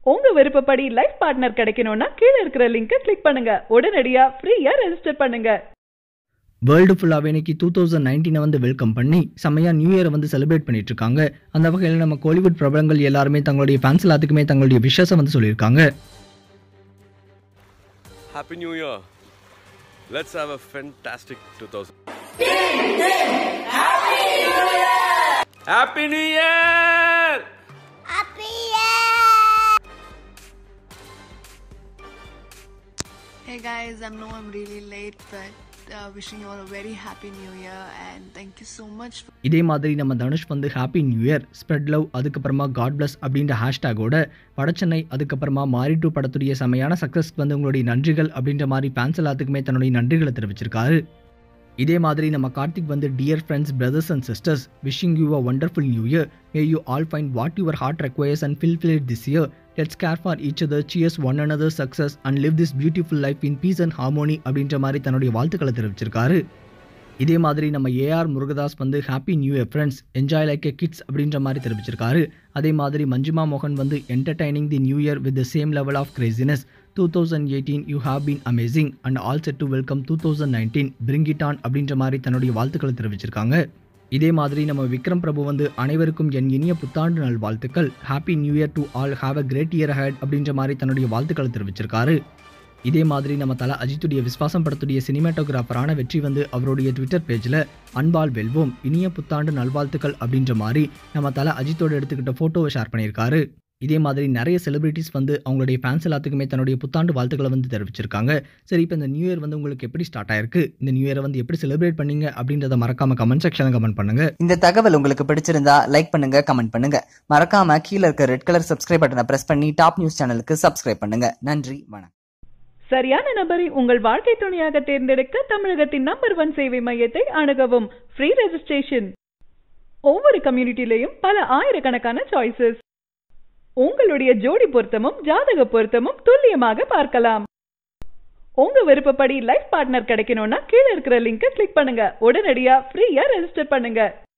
உங்க விருப்பப்படி life partner கிடைக்கணும்னா கீழ இருக்கிற லிங்கை கிளிக் பண்ணுங்க. உடனடியா ஃப்ரீயா ரெஜிஸ்டர் பண்ணுங்க. வேர்ல்டு ஃபுல்லாகவே இன்னைக்கு 2019 வந்து வெல்கம் பண்ணி செம்மையாக நியூ இயரை வந்து செலிப்ரேட் பண்ணிட்டு இருக்காங்க. அந்த வகையில் நம்ம கோலிவுட் பிரபலங்கள் எல்லாருமே தங்களுடைய ஃபேன்ஸ் எல்லாத்துக்குமே தங்களுடைய விஷஸை வந்து சொல்லியிருக்காங்க. Happy New Year. Let's have a fantastic 2000. Happy New Year. Happy New Year. Happy Year. Hey guys, I know I'm really late, but wishing you all a very happy new year and thank you so much. இதே மாதிரி நம்ம தனுஷ் வந்து happy new year, spread love, அதுக்கப்புறமா God bless அப்படின்ற ஹேஷ்டேகோட வடச்சென்னை அதுக்கப்புறமா மாரி two படத்துடைய செமையான சக்ஸஸ்க்கு வந்து உங்களுடைய நன்றிகள் அப்படின்ற மாதிரி ஃபேன்ஸ் எல்லாத்துக்குமே தன்னுடைய நன்றிகளை தெரிவிச்சிருக்காரு. இதே மாதிரி நம்ம கார்த்திக் வந்து dear friends, brothers and sisters, wishing you a wonderful new year. May you all find what your heart requires and fulfill it this year. Let's care for each other, cheers one another's success and live this beautiful life in peace and harmony அப்படின்ற மாதிரி தன்னுடைய வாழ்த்துக்களை தெரிவிச்சிருக்காரு. இதே மாதிரி நம்ம A R Murugadoss வந்து happy new year friends, enjoy like a kids அப்படின்ற மாதிரி தெரிவிச்சிருக்காரு. அதே மாதிரி மஞ்சிமா மோகன் வந்து entertaining the new year with the same level of graciousness. 2018 you have been amazing and all set to welcome 2019 bring it on அப்படின்ற மாதிரி தன்னுடைய வாழ்த்துக்களை தெரிவிச்சிருக்காங்க. இதே மாதிரி நம்ம விக்ரம் பிரபு வந்து அனைவருக்கும் என் இனிய புத்தாண்டு நல் வாழ்த்துக்கள், happy new year to all, have a great year ahead அப்படின்ற மாதிரி தன்னுடைய வாழ்த்துக்களை தெரிவிச்சிருக்காரு. இதே மாதிரி நம்ம தல அஜித்துடைய விஸ்வாசம் படத்துடைய சினிமாட்டோகிராஃபரான வெற்றி வந்து அவருடைய ட்விட்டர் பேஜில் அன்பால் வெல்வோம், இனிய புத்தாண்டு நல்வாழ்த்துக்கள் அப்படின்ற மாதிரி நம்ம தல அஜித்தோட எடுத்துக்கிட்ட ஃபோட்டோவை ஷேர் பண்ணியிருக்காரு. இதே மாதிரி நிறைய செலிபிரிட்டிஸ் வந்து அவங்களுடைய ஃபேன்ஸ் எல்லாத்துக்குமே தன்னுடைய புத்தாண்டு வாழ்த்துக்களை வந்து தெரிவிச்சிருக்காங்க. சரி, இப்போ இந்த நியூ இயர் வந்து உங்களுக்கு எப்படி ஸ்டார்ட் ஆயிருக்கு, இந்த நியூ இயரை வந்து எப்படி செலிப்ரேட் பண்ணீங்க அப்படின்றத மறக்காம கமெண்ட் செக்ஷனில் கமெண்ட் பண்ணுங்க. இந்த தகவல் உங்களுக்கு பிடிச்சிருந்தா லைக் பண்ணுங்க, கமெண்ட் பண்ணுங்க. மறக்காம கீழே இருக்க ரெட் கலர் சப்ஸ்கிரைப் பட்டனை பிரஸ் பண்ணி டாப் நியூஸ் சேனலுக்கு சப்ஸ்கிரைப் பண்ணுங்க. நன்றி, வணக்கம். சரியான நபரை உங்கள் வாழ்க்கை துணையாக தேர்ந்தெடுக்க தமிழகத்தின் நம்பர் 1 சேவை மையத்தை அணுகவும். Free registration. ஒவ்வொரு கம்யூனிட்டிலையும் பல ஆயிரக்கணக்கான சாய்ஸஸ். உங்களுடைய ஜோடி பொருத்தமும் ஜாதக பொருத்தமும் துல்லியமாக பார்க்கலாம். உங்க விருப்பப்படி லைஃப் பார்ட்னர் கிடைக்கணும்னா கீழ இருக்கிற லிங்கை கிளிக் பண்ணுங்க. உடனடியா ஃப்ரீயா ரெஜிஸ்டர் பண்ணுங்க.